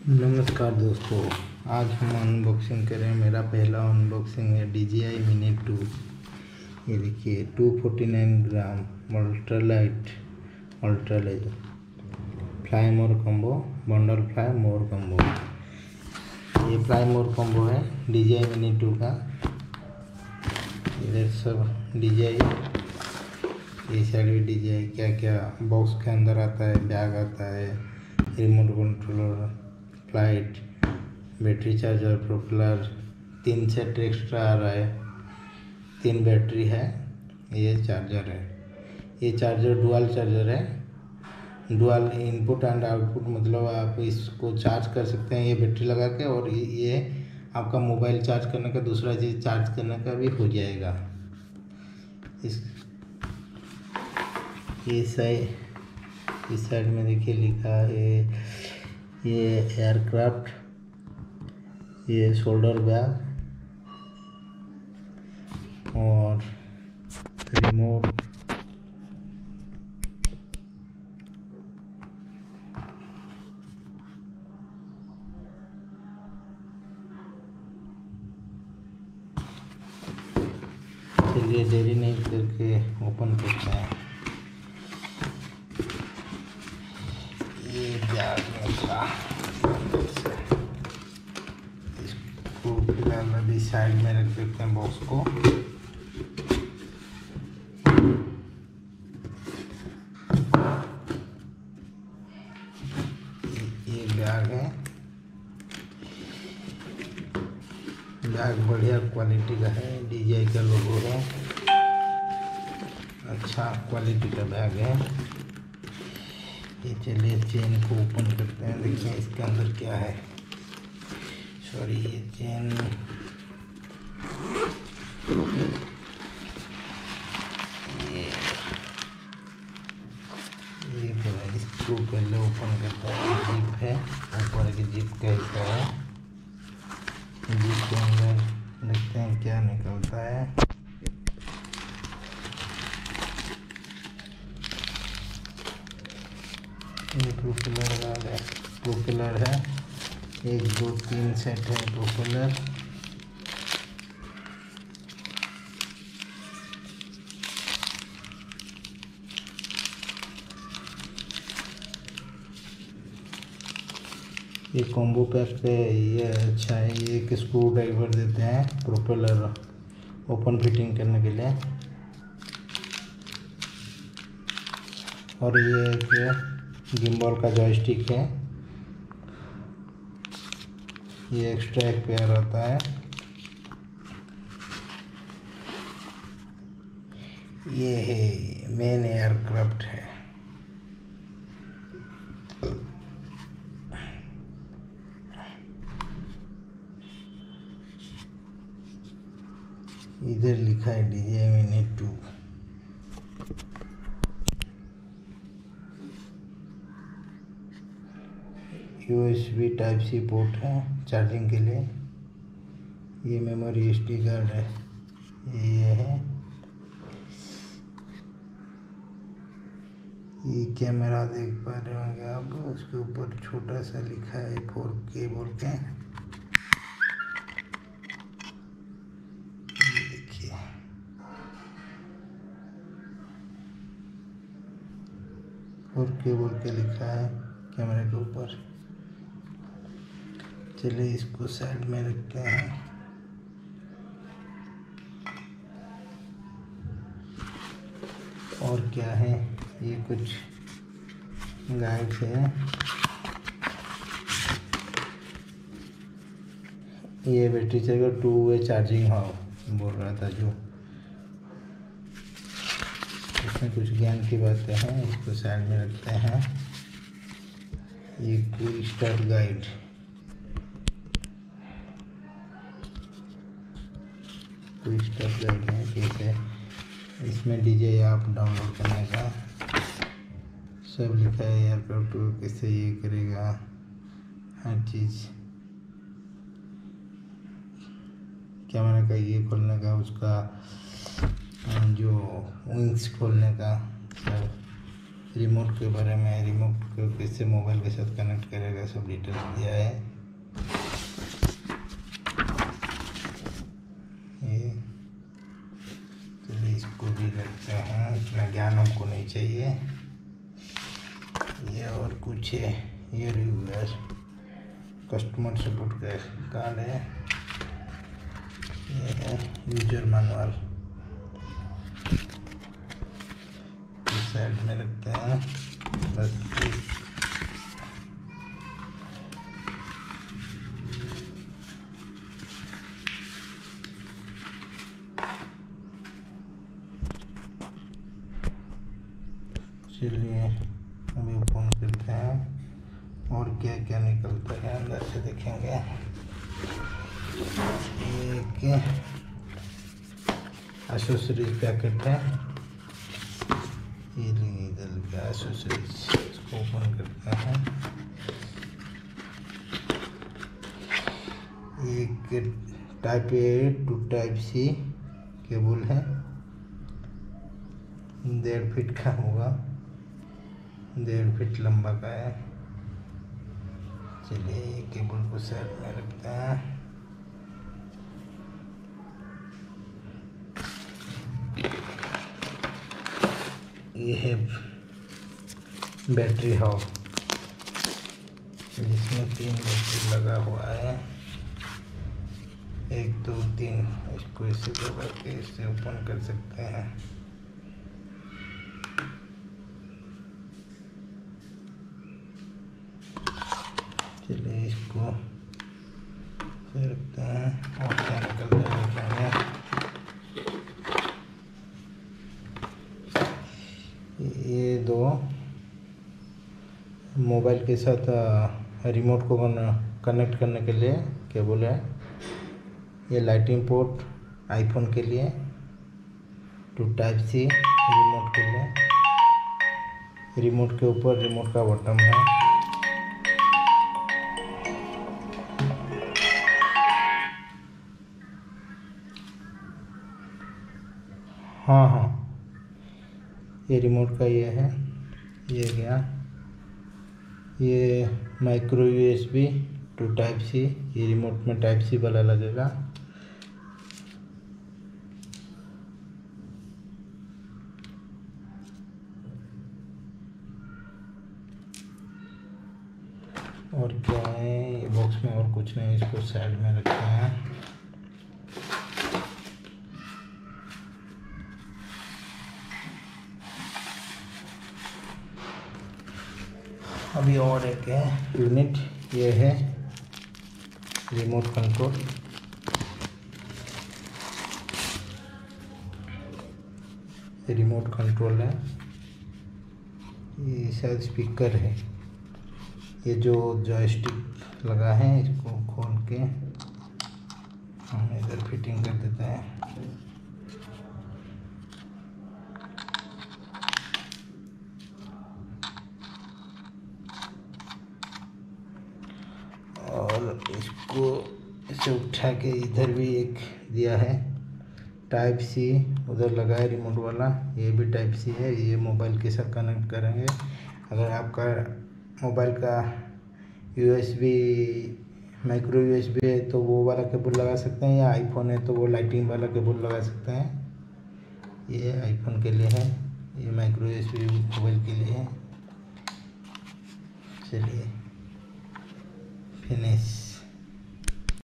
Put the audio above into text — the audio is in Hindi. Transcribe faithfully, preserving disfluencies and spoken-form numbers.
नमस्कार दोस्तों, आज हम अनबॉक्सिंग करें। मेरा पहला अनबॉक्सिंग है D J I mini two. ये देखिए two forty nine gram ultralight ultralight fly more combo bundle fly more combo. ये फ्लाई मोर कॉम्बो है D J I mini two का। इधर सब डी जी आई, ये साइड भी डी जी आई। क्या क्या बॉक्स के अंदर आता है, बैग आता है, remote controller, flight, battery charger, propeller, तीन सेट एक्स्ट्रा आ रहा है, तीन बैटरी है, ये चार्जर है। ये चार्जर डुअल चार्जर है, डुअल इनपुट एंड आउटपुट, मतलब आप इसको चार्ज कर सकते हैं ये बैटरी लगा के, और ये आपका मोबाइल चार्ज करने का, दूसरा चीज़ चार्ज करने का भी हो जाएगा। इस ये साइड इस साइड में देखिए लिखा है ये एयरक्राफ्ट, ये शोल्डर बैग और रिमोट, चलिए देरी नहीं करके ओपन करते हैं। ये बैग में था, इसको फिलहाल अभी साइड में रख देते हैं बॉक्स को। ये बैग है, बैग बढ़िया क्वालिटी का है, डी जी आई का लोगो है, अच्छा क्वालिटी का बैग है। ये चलिए चेन को ओपन करते हैं, देखते हैं इसके अंदर क्या है। सॉरी, ये चेन ये ये फिर इसको पहले ओपन करते हैं। जिप है, ऊपर की जिप का हिस्सा है। जिप के अंदर देखते हैं क्या निकलता है। ये प्रोपेलर है, प्रोपेलर है, एक दो तीन सेट है प्रोपेलर। ये कॉम्बो पैक पे ये अच्छा है। ये एक स्क्रू ड्राइवर देते हैं प्रोपेलर ओपन फिटिंग करने के लिए, और ये एक गिम्बल का जॉयस्टिक है। ये एक्स्ट्रा एक पेयर आता है। ये है मेन एयरक्राफ्ट है। इधर लिखा है D J I mini two. U S B type C port है चार्जिंग के लिए। ये मेमोरी एस डी कार्ड है, ये है। ये कैमरा देख पा रहे होंगे आप, उसके ऊपर छोटा सा लिखा है फोर के बोल के। देखिए फोर के बोल के लिखा है कैमरे के ऊपर। चलिए इसको साइड में रखते हैं। और क्या है, ये कुछ गाइड्स है। ये battery charger two way charging हो बोल रहा था जो, इसमें कुछ ज्ञान की बातें हैं। इसको साइड में रखते हैं। ये quick start guide, quick start guide है कैसे इसमें D J I app download करने का सब लिखा है। एयरक्राफ्ट कैसे ये करेगा, हर चीज़। कैमरा का ये खोलने का, उसका जो विंग्स खोलने का सब रिमोट के बारे में, रिमोट को कैसे मोबाइल के साथ कनेक्ट करेगा, सब डिटेल्स दिया है। ये चलिए इसको भी रखते हैं, इतना ज्ञान हमको नहीं चाहिए। ये और कुछ है, ये रिव्यूअर कस्टमर सपोर्ट का कार्ड है। ये है यूजर मैनुअल, इस साइड में रखते हैं बस। चलिए अभी ओपन करते हैं और क्या क्या निकलता है अंदर से देखेंगे। एक एक्सेसरीज पैकेट है, ये इधर का एक्सेसरीज, इसको ओपन करते हैं। एक type A to type C cable है, डेढ़ फीट का होगा, डेढ़ फीट लंबा का है। चलिए केबल को साइड में रखते हैं। ये है बैटरी हाउस, जिसमें तीन बैटरी लगा हुआ है, एक दो तीन। इसको इसे दबा के इससे ओपन कर सकते हैं। चलिए इसको से रखते हैं और क्या निकलता है देखेंगे। ये दो मोबाइल के साथ रिमोट को कनेक्ट करने के लिए केबल है। ये लाइटिंग पोर्ट आईफोन के लिए, टू टाइप सी रिमोट के लिए। रिमोट के ऊपर रिमोट का बटन है। हाँ हाँ ये रिमोट का ये है, ये गया। ये micro USB to type C, ये रिमोट में टाइप सी वाला लगेगा। और क्या है ये बॉक्स में, और कुछ नहीं, इसको साइड में रखते हैं। अभी और एक है यूनिट, ये है रिमोट कंट्रोल। रिमोट कंट्रोल है, ये शायद स्पीकर है। ये जो जॉयस्टिक लगा है, इसको खोल के हम इधर फिटिंग कर देते हैं। और इसको इसे उठा के इधर भी एक दिया है टाइप सी, उधर लगा है रिमोट वाला, ये भी टाइप सी है। ये मोबाइल के साथ कनेक्ट करेंगे। अगर आपका मोबाइल का यूएसबी माइक्रो यूएसबी है तो वो वाला केबल लगा सकते हैं, या आईफोन है तो वो लाइटिंग वाला केबल लगा सकते हैं। ये आईफोन के लिए है, ये माइक्रो यूएसबी मोबाइल के लिए है। चलिए फिनिश।